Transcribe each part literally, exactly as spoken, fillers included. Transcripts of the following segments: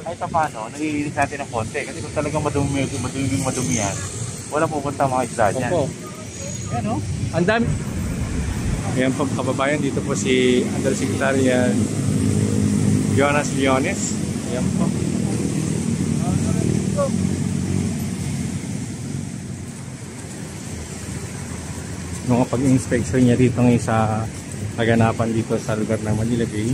kahit pa paano, nalilinis natin ng konti. Kasi kung talagang madumi, madumi, madumi yan, wala pupunta mga isda dyan. Opo. Yan o. Ang dami. Ayan po kababayan, dito po si Undersecretary yan, Jonas Leones. Ayan po. Mga pag-inspection niya dito ngayon sa kaganapan dito sa lugar ng Manila Bay.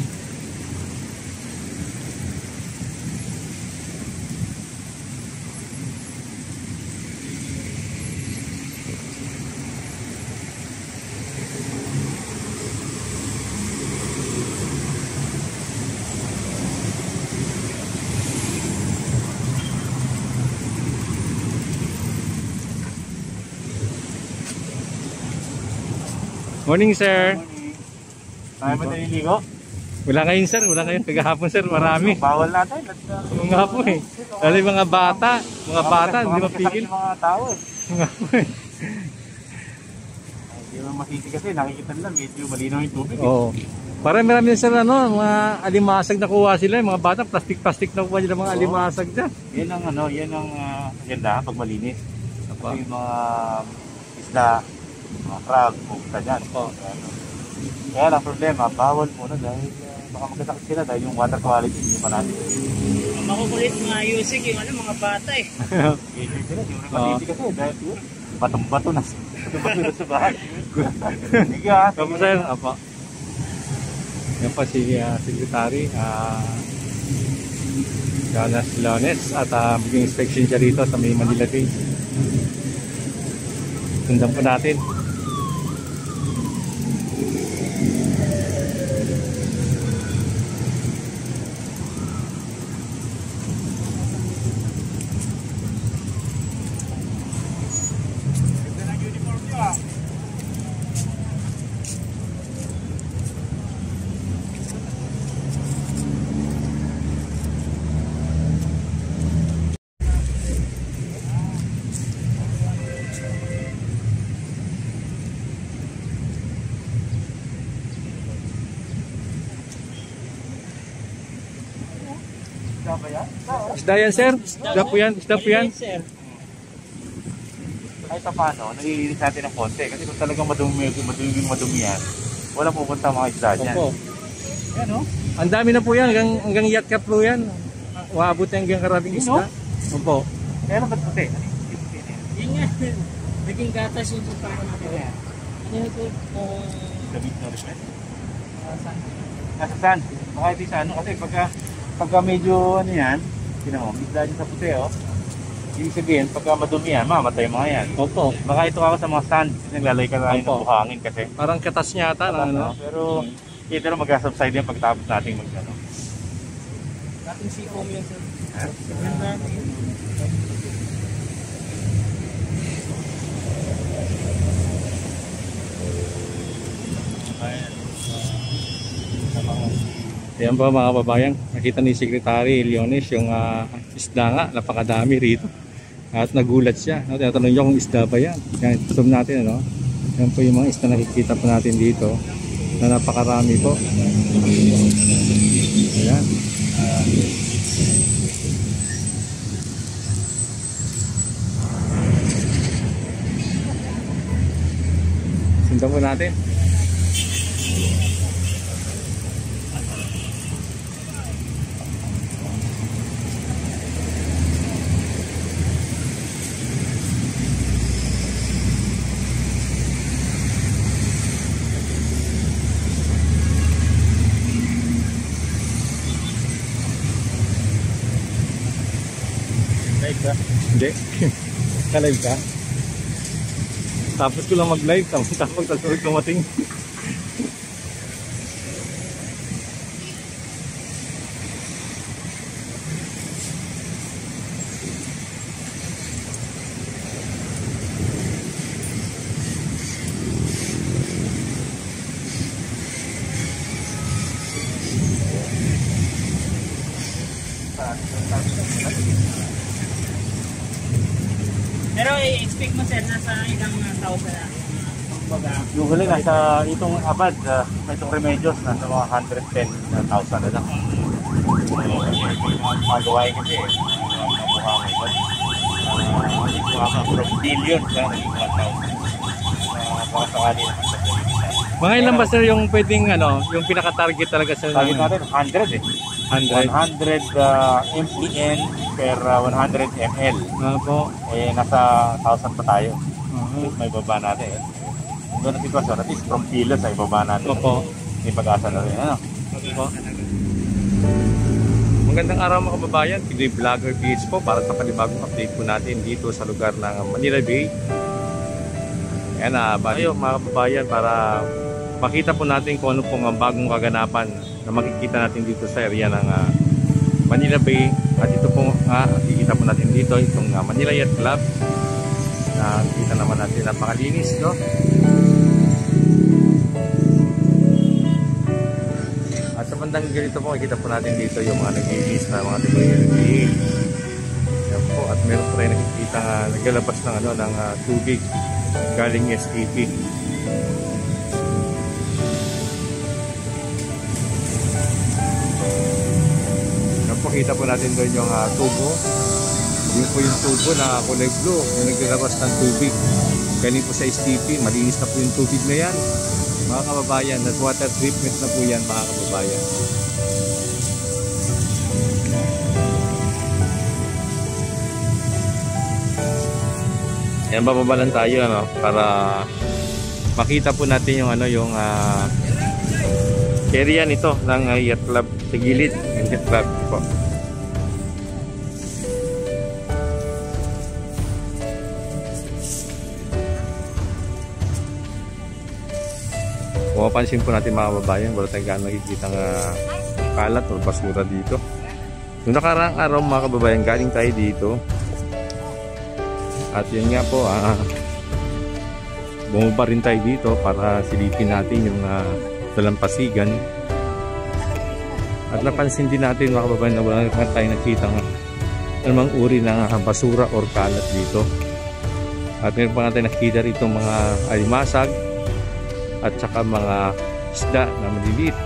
Morning, sir. Morning. Tayo ba naliligo? Wala ngayon, sir. Wala ngayon. Kagahapon, sir. Marami. Bawal natin. Yung nga po eh. Lalo yung mga bata. Mga bata, hindi mapigil. Mga tao eh. Yung nga po eh. Hindi mo makikita kasi. Nakikita nila medyo malinaw yung tubig. Oo. Parang marami na, sir, ano, mga alimasag na kuha sila. Yung mga bata, plastic-plastic na kuha nila mga Oo. alimasag dyan. Yan ang ano, yan ang uh, ganda pag malinis. Kasi yung mga isda, mga crab, pupunta dyan. Oh. Kaya lang problema, bawal muna dahil uh, baka magkasakit sila dahil yung water quality hindi pa natin. Makukulit mga usik yung ano, mga bata eh. Usik sila, yung repatiti kasi dahil yun, batong-bato na sa bahay. Sige ha. Kamu sir, apa? Yan pa si uh, Secretary uh, Jonas Leones at uh, maging inspection siya rito sa may Manila Bay. Sundan po natin. Isda yan, sir? Isda po yan? Isda po yan? Kahit pa paano, nalilinis natin ng konti. Kasi kung talagang madumi, madumi, madumi yan, wala pupunta mga isda dyan. Opo. Yan o. Ang dami na po yan. Hanggang, hanggang yacht ka po yan. Waabot na hanggang karabing isda. Opo. Kaya lang ba't puti? Yan nga. Naging gatas yung para natin. Ano ito? Damit na request? Nasa saan? Baka ito sa ano kasi pagka pagka medyo ano yan, tinamo, isda dyan sa puti oh. Ibig sabihin, pagka madumi yan, mamatay mga yan. Opo. Baka ito ako sa mga sand, kasi naglalay ka tayo ng buhangin kasi. Parang katas niya ata. Katas, ano? no? Pero, hmm. ito na mag-subside yan pagtapos natin mag ano. Dating si Om yan sir. Ha? Yan natin. Ayan po mga kababayan, nakita ni Secretary Leones yung uh, isda nga, napakadami rito. At nagulat siya, no? Tinatanong niya kung isda ba yan. Yan, zoom natin, ano? Yan po yung mga isda na nakikita po natin dito na napakarami po. Ayan. Sundan po natin. Live ka? Hindi. Ka-live ka? Tapos ko lang mag-live. Tapos tapos tapos kumating. Pero i-expect mo sir, nasa ilang tao sa baga? Usually nasa itong abad, uh, itong Remedios, nasa mga one hundred ten thousand na lang. magawain kasi eh. Mga buhangin. But, uh, hindi ko ako from billion sa naging one thousand. Uh, baka sakali na sa Mga ilan ba sir yung pwedeng ano, yung pinaka-target talaga sa target natin, one hundred eh. one hundred? one hundred uh, M P N per uh, one hundred milliliters. Nga po. Eh, nasa one thousand pa tayo. Uh-huh. May baba natin eh. Kung doon na sitwasyon, at least from kilos ay baba natin. Opo. May pag-asa na rin. Ano? Opo. Magandang araw mga kababayan, Pinoy Vlogger P H po para sa panibagong update po natin dito sa lugar ng Manila Bay. Ayan na, bayo mga kababayan para makita po natin kung ano pong ang bagong kaganapan na makikita natin dito sa area ng uh, Manila Bay. At ito po nga, uh, makikita po natin dito itong uh, Manila Yacht Club. Na uh, kita naman natin napakalinis, no? At sa bandang ganito po, makikita po natin dito yung mga nag-i-release na mga tibay. Yan po, at meron po rin nakikita nga naglalabas ng, ano, ng uh, tubig galing S K P. Yan po, kita po natin doon yung uh, tubo. Yun po yung tubo na kulay blue, yung naglalabas ng tubig. Galing po sa S T P, malinis na po yung tubig na yan. Mga kababayan, at water treatment na po yan mga kababayan. Yan, bababa lang tayo ano, para makita po natin yung ano yung uh, area nito ng uh, yacht club sa gilid ng yacht club po. Kung mapansin po natin mga kababayan, wala tayong gaano nakikita ng uh, kalat o basura dito. Noong nakaraang araw mga kababayan, galing tayo dito. At yun nga po, uh, bumaba rin tayo dito para silipin natin yung uh, dalampasigan. At napansin din natin mga kababayan na wala naman tayo nakita ng anumang uri ng uh, basura or kalat dito. At meron pa nga tayo nakita rito mga alimasag at saka mga isda na maliliit.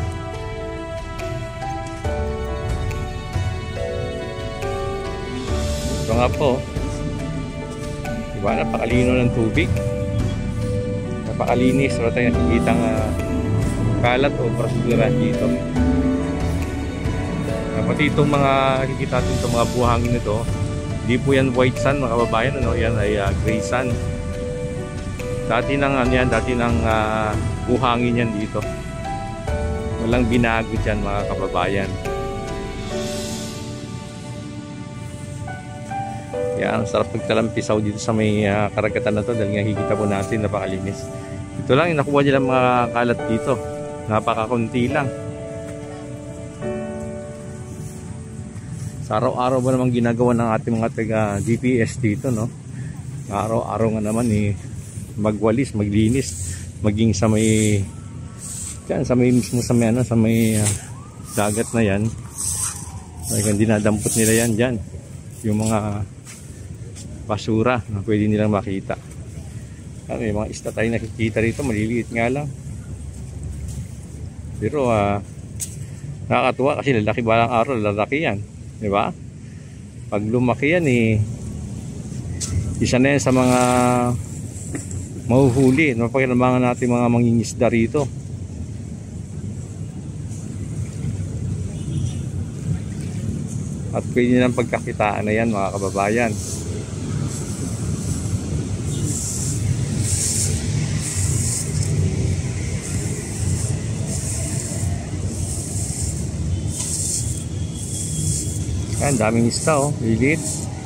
Ito nga po, diba, napakalino ng tubig, napakalinis. Wala tayong nakikita ng uh, kalat o basura dito. Uh, pati itong mga nakikita natin itong mga buhangin nito, hindi po yan white sand mga kababayan, ano? Yan ay uh, gray sand. Dati nang ano yan, dati nang uh, buhangin yan dito. Walang binago dyan mga kababayan. Kaya ang sarap magtalampisaw dito sa may uh, karagatan na to dahil nga higita po natin, napakalinis. Ito lang yung nakuha nila mga kalat dito. Napakakunti lang. Sa araw-araw ba naman ginagawa ng ating mga taga D P S dito, no? Araw-araw nga naman eh, magwalis, maglinis, maging sa may dyan, sa may mismo sa may, ano, sa may uh, dagat na yan. Talagang dinadampot nila yan dyan, yung mga basura na pwede nilang makita. Ano, yung mga isda tayo nakikita rito, maliliit nga lang, pero uh, nakakatuwa kasi lalaki balang araw, lalaki yan, di ba? Pag lumaki yan eh, isa na yan sa mga mahuhuli, napakinabangan natin mga mangingisda rito. At pwede nilang pagkakitaan na yan mga kababayan. Yan, daming isda oh, lilit.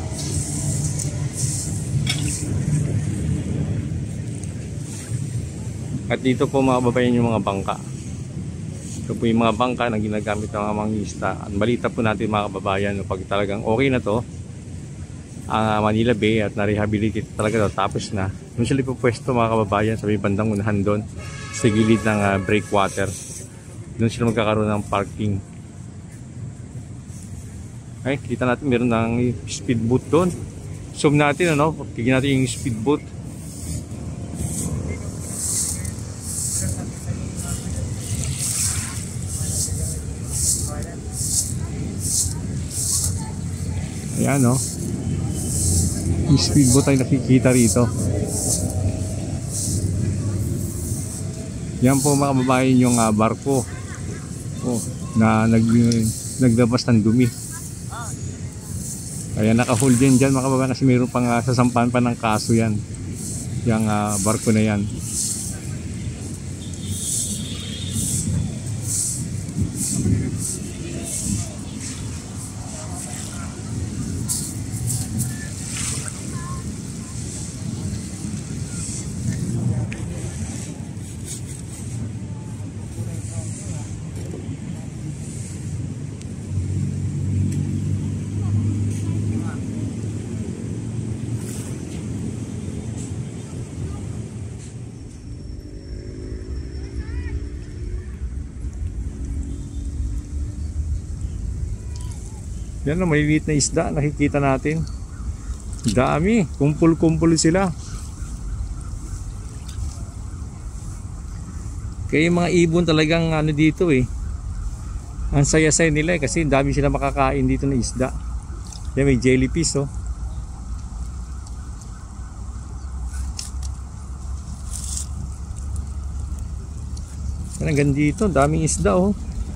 At dito po mga kababayan yung mga bangka. Ito po yung mga bangka na ginagamit ng mga mangingisda. Ang balita po natin mga kababayan, pag talagang okay na to ang uh, Manila Bay at na-rehabilitate talaga to, tapos na, doon sila po pwesto mga kababayan sa may bandang unahan doon sa gilid ng uh, breakwater. Doon sila magkakaroon ng parking. Ay, kita natin meron ng speedboat doon. Zoom natin, ano, kigin natin yung speedboat. Ayan o. Yung speedboat ay nakikita rito. Yan po mga kababayan yung uh, barko oh, na nag, naglabas ng dumi. Kaya naka-hold din dyan mga kababayan kasi mayroon pang uh, sasampahan pa ng kaso yan. Yung uh, barko na yan. Yan na, maliliit na isda nakikita natin. Dami, kumpul-kumpul sila. Kaya yung mga ibon talagang ano dito eh, ang saya-saya nila eh, kasi dami sila makakain dito na isda. Yan, may jellyfish oh. Yan, hanggang dito, daming isda oh.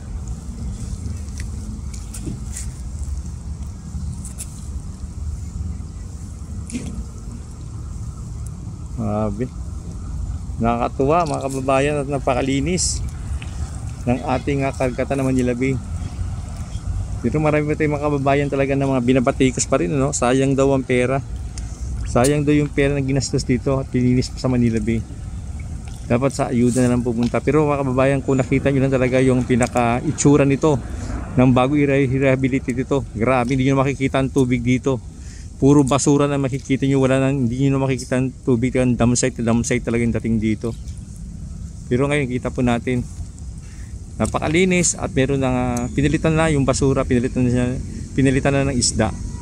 Grabe. Nakakatuwa mga kababayan at napakalinis ng ating uh, karagatan ng Manila Bay. Dito marami pa tayong mga kababayan talaga ng mga binabatikos pa rin, no? Sayang daw ang pera. Sayang daw yung pera na ginastos dito at pininis pa sa Manila Bay. Dapat sa ayuda na lang pupunta. Pero mga kababayan, kung nakita nyo lang talaga yung pinaka-itsura nito ng bago i-rehabilitate ito, grabe, hindi nyo makikita ang tubig dito. Puro basura na makikita nyo, wala nang, hindi nyo makikita ang tubig, ang dam site, dam site talaga yung dating dito. Pero ngayon kita po natin napakalinis at meron na uh, pinalitan na yung basura, pinalitan na, pinalitan na ng isda.